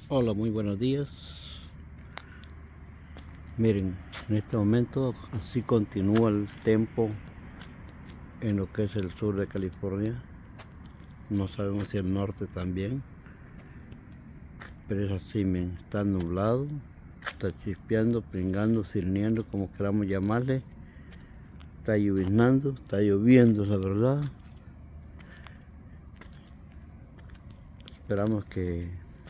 Hola, muy buenos días. Miren, en este momento así continúa el tiempo en lo que es el sur de California. No sabemos si el norte también, pero es así, miren, está nublado, está chispeando, pringando, cirniendo, como queramos llamarle. Está lloviznando, está lloviendo, la verdad. Esperamos que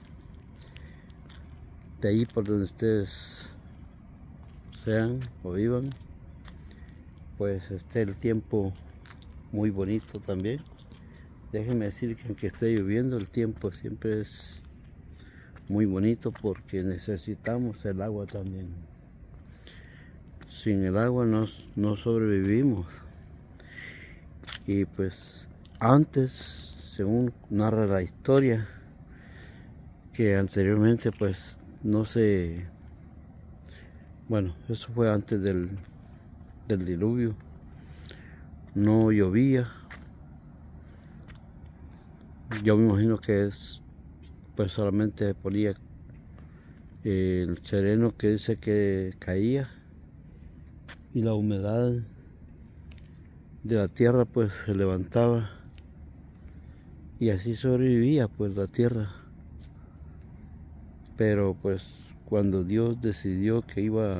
de ahí por donde ustedes sean o vivan, pues esté el tiempo muy bonito también. Déjenme decir que aunque esté lloviendo, el tiempo siempre es muy bonito porque necesitamos el agua también. Sin el agua no sobrevivimos. Y pues antes, según narra la historia, que anteriormente pues no se... Bueno, eso fue antes del diluvio. No llovía. Yo me imagino que es pues solamente ponía el sereno que dice que caía y la humedad de la tierra pues se levantaba y así sobrevivía pues la tierra. Pero pues cuando Dios decidió que iba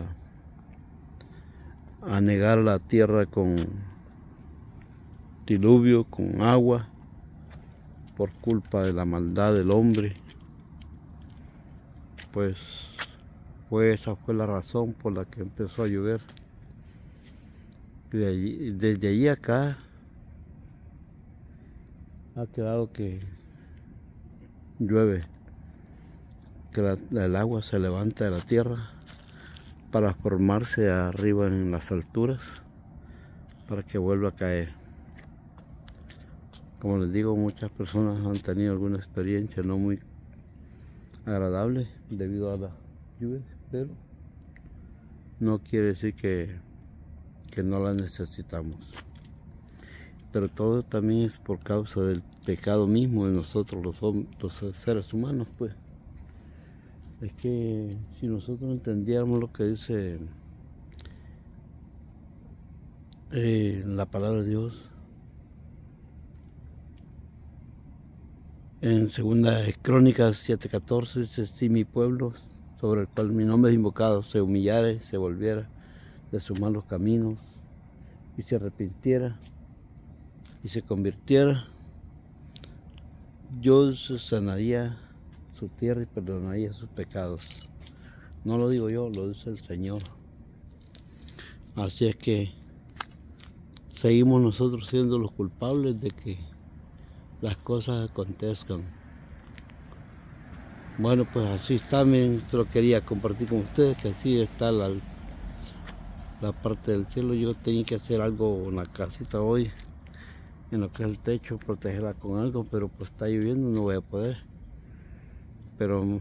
a negar la tierra con diluvio, con agua, por culpa de la maldad del hombre, pues esa fue la razón por la que empezó a llover. Desde allí acá ha quedado que llueve, que el agua se levanta de la tierra para formarse arriba en las alturas, para que vuelva a caer. Como les digo, muchas personas han tenido alguna experiencia no muy agradable debido a la lluvia, pero no quiere decir que no la necesitamos. Pero todo también es por causa del pecado mismo de nosotros los seres humanos, pues. Es que si nosotros entendiéramos lo que dice la palabra de Dios en segunda Crónicas 7:14, dice: si mi pueblo, sobre el cual mi nombre es invocado, se humillare, se volviera de sus malos caminos y se arrepintiera y se convirtiera, yo sanaría su tierra y perdonaría sus pecados. No lo digo yo, lo dice el Señor. Así es que seguimos nosotros siendo los culpables de que las cosas acontezcan. Bueno, pues así está, miren, esto lo quería compartir con ustedes, que así está la parte del cielo. Yo tenía que hacer algo en la casita hoy, en lo que es el techo, protegerla con algo, pero pues está lloviendo, no voy a poder. Pero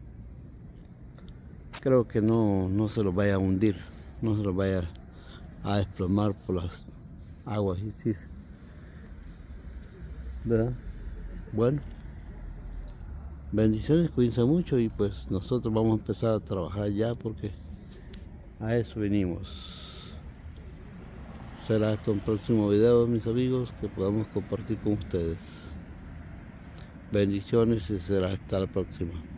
creo que no se los vaya a hundir, no se los vaya a desplomar por las aguas, y sí, ¿verdad? Bueno, bendiciones, cuídense mucho y pues nosotros vamos a empezar a trabajar ya porque a eso venimos. Será hasta un próximo video, mis amigos, que podamos compartir con ustedes. Bendiciones y será hasta la próxima.